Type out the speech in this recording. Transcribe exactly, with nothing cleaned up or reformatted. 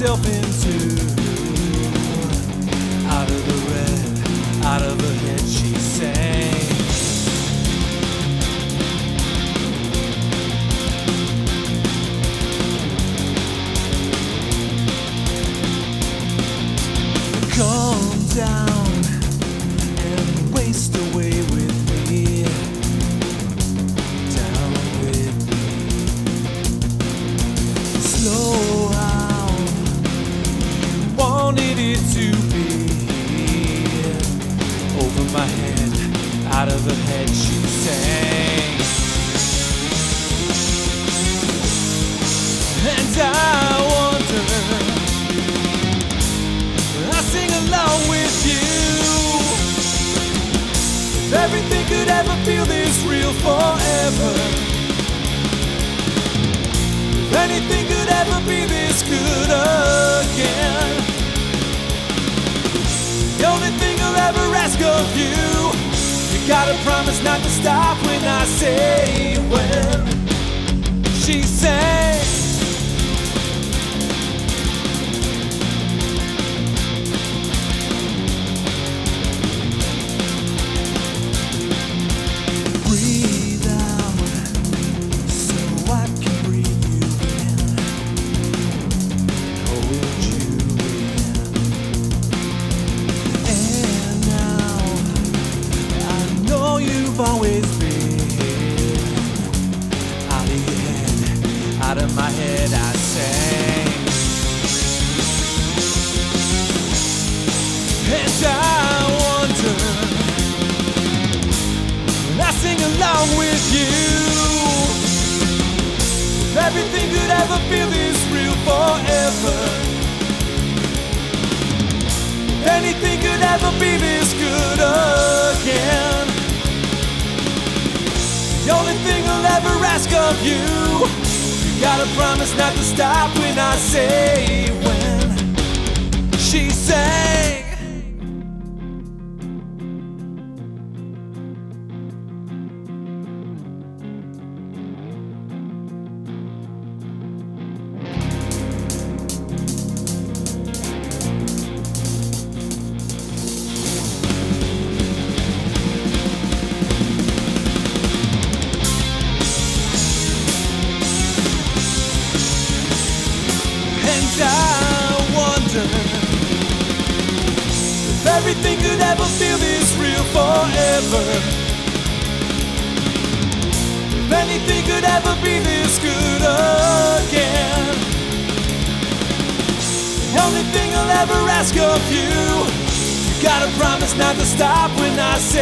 myself into. Out of the red, out of her head she sang. Calm down and waste away with me. Down with me. Slow how you wanted it to be. Over my head, out of her head she sang. And I wonder, I sing along with you. If everything could ever feel this real forever, if anything could ever be this good again, the only thing I'll ever ask of you, you gotta promise not to stop when I say when. She sang. Breathe out so I can breathe you in, hold you in. And now I know you've always been out of your head, out of my head I sang. And I wonder, I sing along with you. If everything could ever feel this real forever, if anything could ever be this good again, the only thing I'll ever ask of you, you gotta promise not to stop when I say when. She sang. And I wonder if everything could ever feel this real forever, if anything could ever be this good again, the only thing I'll ever ask of you, you gotta promise not to stop when I say